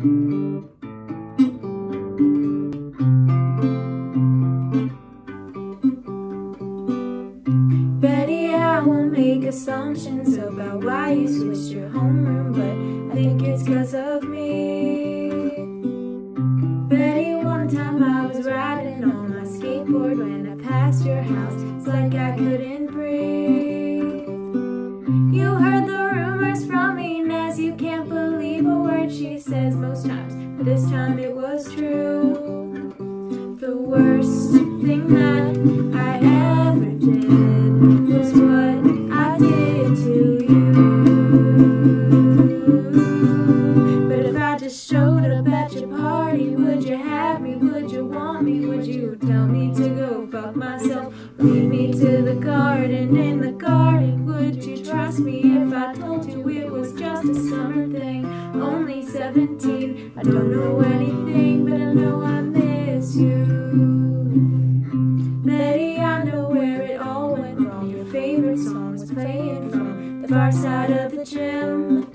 Betty, I won't make assumptions about why you switched your homeroom, but I think it's 'cause of me. Betty, one time I was riding on my skateboard when I passed your house. It's like I couldn't breathe. You heard the rumors from Inez, you can't believe a word she says most times, but this time it was true. The worst thing that I ever did was what I did to you. But if I just showed up at your party, would you have me? Would you want me? Would you tell me to go fuck myself? Lead me to the garden. In the garden, would you trust me if I told you it was just a summer thing? Only 17, I don't know anything, but I know I miss you. Betty, I know where it all went wrong. Your favorite song was playing from the far side of the gym.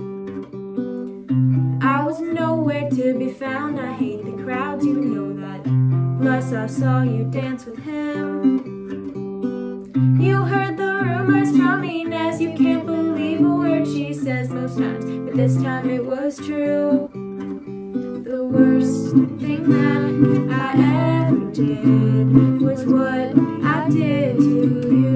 I was nowhere to be found. I hate the crowds, you know that. Plus I saw you dance with him. You heard the rumors from Inez, you can't believe a word she says most times, but this time it was true. The worst thing that I ever did was what I did to you.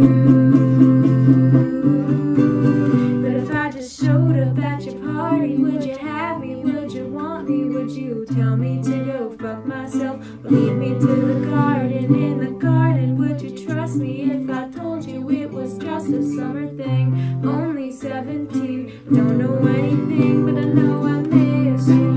But if I just showed up at your party, would you have me? Would you want me? Would you tell me to go fuck myself? Lead me to the garden. In the garden, would you trust me if I told you it was just a summer thing? Only 17, don't know anything, but I know I miss you.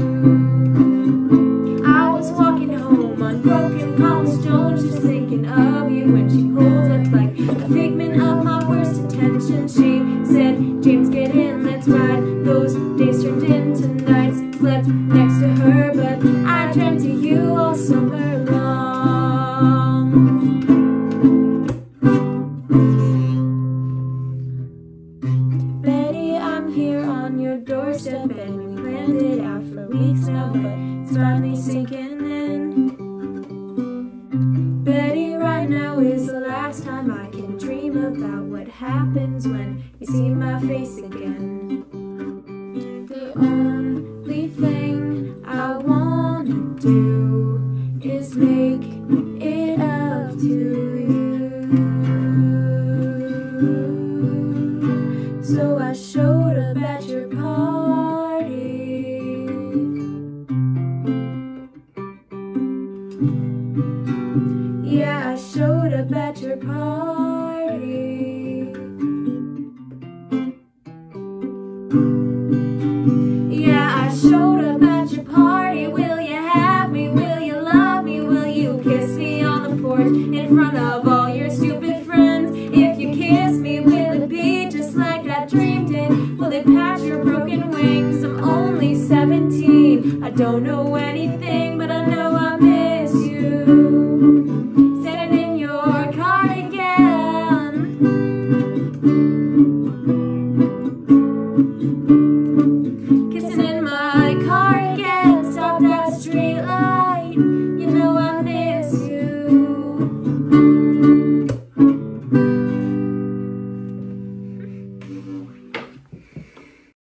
I was walking home on broken cobblestones, just thinking of you when she pulled up like a figment of my worst intention. She said, James, get in, let's ride. Those days turned into nights. Slept next to her, but I dreamt of you all summer long. Betty, I'm here on your doorstep, and we planned it out for weeks now, but it's finally sinking in. Betty, right now is the last time I can dream about what happens when you see my face again. The only thing I wanna do is make it up to you. So I showed up at your party. Yeah, I showed up at your party. Yeah, I showed up at your party. Will you have me? Will you love me? Will you kiss me on the porch in front of all your stupid friends? If you kiss me, will it be just like I dreamed it? Will it patch your broken wings? I'm only 17, I don't know anything, but I know I miss you. Sitting in your cardigan.